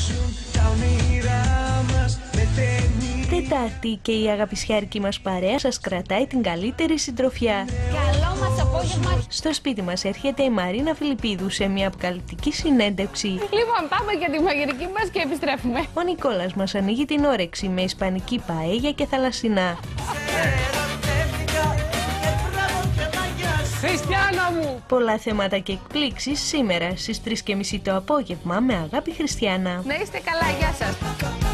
Τετάρτη και η αγαπησιάρικη μας παρέα σας κρατάει την καλύτερη συντροφιά. Καλό μας απόγευμα. Στο σπίτι μας έρχεται η Μαρίνα Φιλιππίδου σε μια αποκαλυπτική συνέντευξη. Λοιπόν, πάμε για τη μαγειρική μας και επιστρέφουμε. Ο Νικόλας μας ανοίγει την όρεξη με ισπανική παέγια και θαλασσινά. Χριστιάνα μου! Πολλά θέματα και εκπλήξεις σήμερα στις 3:30 το απόγευμα με Αγάπη Χριστιανά. Να είστε καλά, γεια σας.